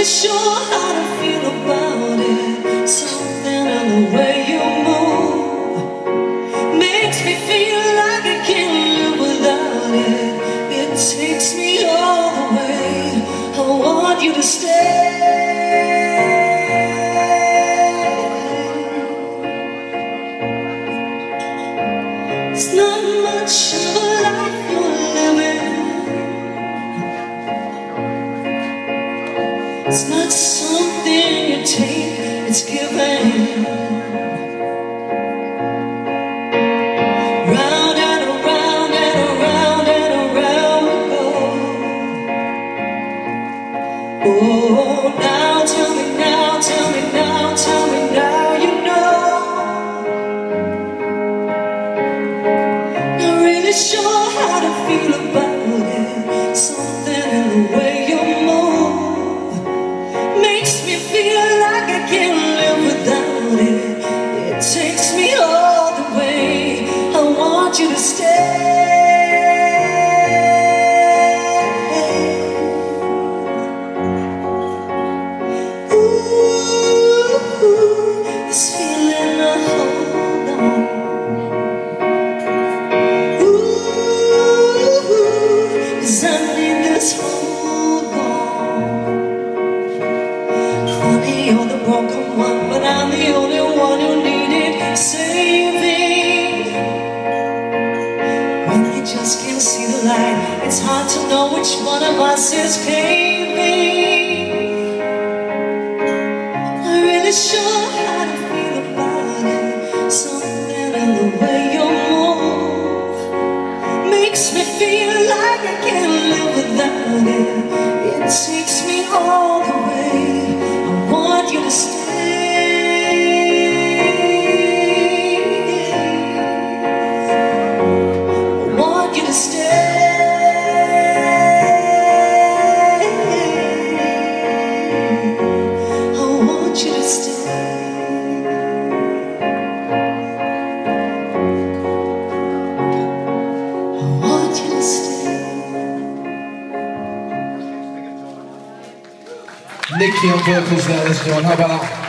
really sure how to feel about it. Something in the way you move makes me feel like I can't live without it. It takes me all the way. I want you to stay. It's not much of a life you're living. It's not something you take, it's given. Round and around and around and around we go. Oh, now tell me now, tell me now, tell me now you know. Not really sure how to feel about it. Something in the way you move makes me feel like I can't live without it. It takes me all the way. I want you to stay. Ooh, this feeling I hold on. Ooh, 'cause I need this hold on. Funny, you're the broken one, but I'm the only one who needed saving. When you just can't see the light, it's hard to know which one of us is caving. Not really sure how to feel about it. Something in the way you move makes me feel like I can't live without it. It takes me all the way. I want you to stay. I want you to stay. I want you to stay. I want you to stay. Nicki on vocals there, let's go on. How about that?